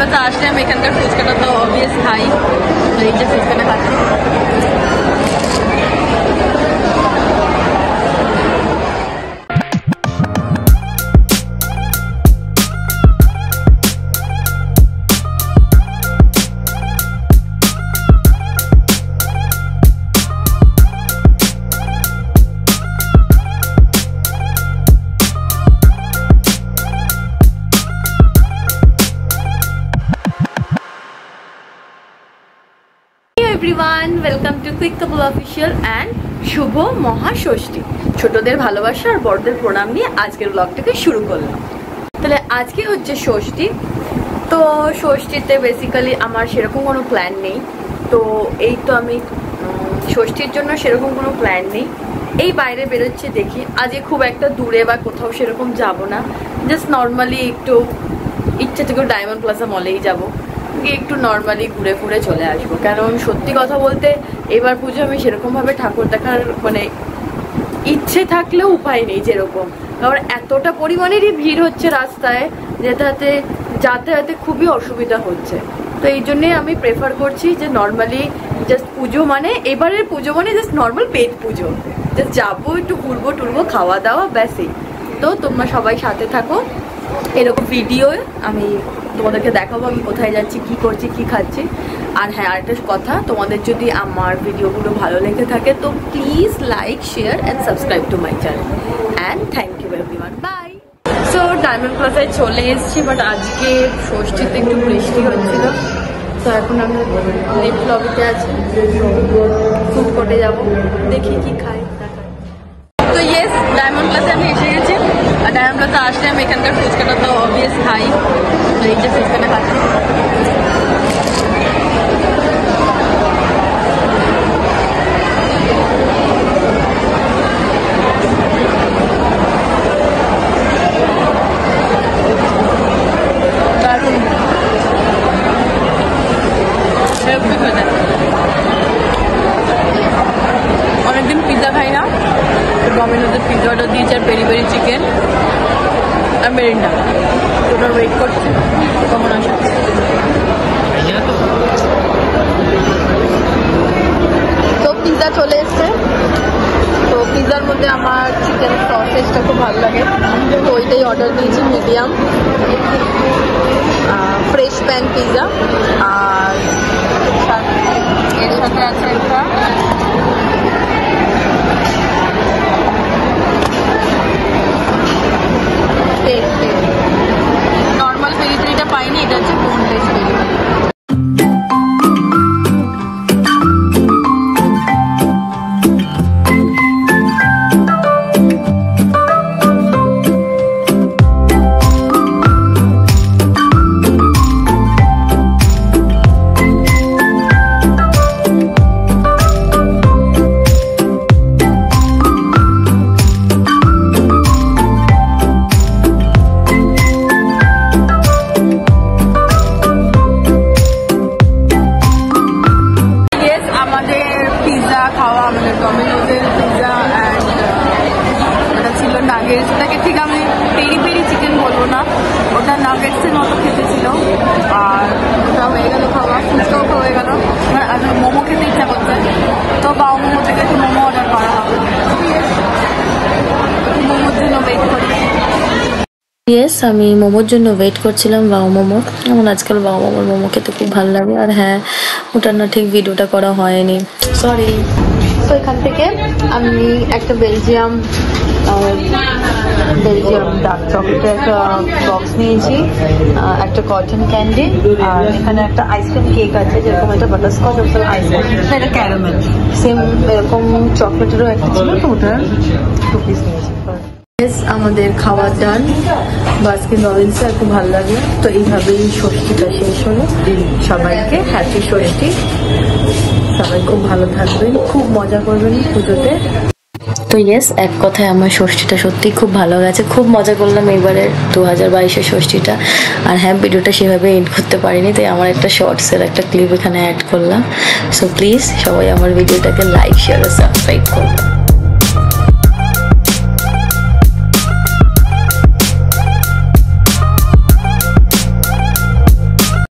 Plaza আসলে আমি এখানকার ফুচকাটা তো অবভিয়াস খাই, তো এই যে ফুচকাটা খাচ্ছি। Everyone, welcome to quick couple official and শুভ মহাষষ্ঠী। ছোটদের ভালোবাসা আর বড়দের প্রণাম নিয়ে আজকের ব্লগটাকে শুরু করলাম। তাহলে আজকে হচ্ছে ষষ্ঠী। তো ষষ্ঠীতে বেসিক্যালি আমার সেরকম কোনো প্ল্যান নেই। তো এই তো আমি ষষ্ঠীর জন্য সেরকম কোনো প্ল্যান নেই, এই বাইরে বেরোচ্ছে দেখি। আজকে খুব একটা দূরে বা কোথাও সেরকম যাব না, জাস্ট নর্মালি একটু ইচ্ছা থেকে ডায়মন্ড প্লাজা মলেই যাব, একটু নর্মালি ঘুরে ঘুরে চলে আসবো। কারণ সত্যি কথা বলতে এবার পুজো আমি সেরকমভাবে ঠাকুর দেখার মানে ইচ্ছে থাকলেও উপায় নেই যেরকম, কারণ এতটা পরিমাণেরই ভিড় হচ্ছে রাস্তায়, যাতায়াতে খুবই অসুবিধা হচ্ছে। তো এই জন্যে আমি প্রেফার করছি যে নর্মালি জাস্ট পুজো মানে এবারের পুজো মানে জাস্ট নর্মাল পেট পুজো, জাস্ট যাবো একটু ঘুরবো টুরবো, খাওয়া দাওয়া, ব্যাসই। তো তোমরা সবাই সাথে থাকো, এরকম ভিডিও আমি তোমাদেরকে দেখাবো আমি কোথায় যাচ্ছি, কি করছি, কি খাচ্ছি। আর হ্যাঁ, আরেকটা কথা, তোমাদের যদি আমার ভিডিওগুলো ভালো লেগে থাকে তো please like, share and subscribe to my channel and thank you everyone, bye. So diamond প্লাজায় চলে এসেছি, বাট আজকে ষষ্ঠীতে একটু বৃষ্টি হচ্ছিল। তো এখন আমি লিফট লবিতে আছি, ফুড কোর্টে যাবো, দেখি কি খাই। তো ইয়েস, ডায়মন্ড প্লাজা আমি এসে গেছি। আর ডায়মন্ড প্লাজা আসলে আমি এখানকার ফুচকাটা তো অবভিয়াস খাই, তো এই যে ফুচকাটা খাচ্ছি। অনেকদিন পিৎজা খাই না, ডমিনোজের পিৎজা অর্ডার দিয়েছি আর পেরি পেরি চিকেন আর মেরিন্ডা। ওটার ওয়েট করছি কখন আসে। তো পিৎজা চলে এসছে। তো পিৎজার মধ্যে আমার চিকেন সসেজটা খুব ভালো লাগে, তো ওইটাই অর্ডার দিয়েছি, মিডিয়াম ফ্রেশ প্যান পিৎজা। আর এর সাথে আছে একটা নর্মাল পেরিটা পাইনি, এটা হচ্ছে বোনলেস পেরি। সেটাকে ঠিক আমি পেরি পেরি চিকেন বলবো না, ওটা নাগেটসের মতো খেতে ছিল। আর ওটা হয়ে গেল খাওয়া, ফুচকাও হয়ে গেল। আর মোমো খেতে ইচ্ছা করছে, তো বাউ মোমো থেকে একটু মোমো অর্ডার করা হবে। মোমোর জন্য ওয়েট করি। ইয়েস, আমি মোমোর জন্য ওয়েট করছিলাম, বাউ মোমো। আমার আজকাল বাউ মোমোর মোমো খেতে খুব ভালো লাগে। আর হ্যাঁ, ওটার না ঠিক ভিডিওটা করা হয়নি, সরি। তো এখান থেকে আমি একটা বেলজিয়াম ডার্ক চকলেটের একটা বক্স নিয়েছি, একটা কটন ক্যান্ডি, আর এখানে একটা আইসক্রিম কেক আছে, যেরকম এটা বাটারস্কচ আইসক্রিম, এটা ক্যারামেল সেম এরকম চকলেটেরও একটা ছিল, তো ওটার 2 পিস নিয়েছি। আমাদের খাওয়ার ডান, বাস্কিন রবিন্সে খুব ভালো লাগে। তো এইভাবেই ষষ্ঠীটা শেষ হলো। সবাইকে হ্যাপি ষষ্ঠী, সবাই খুব ভালো থাকবেন, খুব মজা করবেন পুজোতে। তো ইয়েস, এক কথায় আমার ষষ্ঠীটা সত্যি খুব ভালো গেছে, খুব মজা করলাম এবারে 2022-এর ষষ্ঠীটা। আর হ্যাঁ, ভিডিওটা সেভাবে এন্ড করতে পারিনি, তাই আমার একটা শর্টসের একটা ক্লিপ এখানে অ্যাড করলাম। সো প্লিজ সবাই আমার ভিডিওটাকে লাইক, শেয়ার আর সাবস্ক্রাইব করবেন।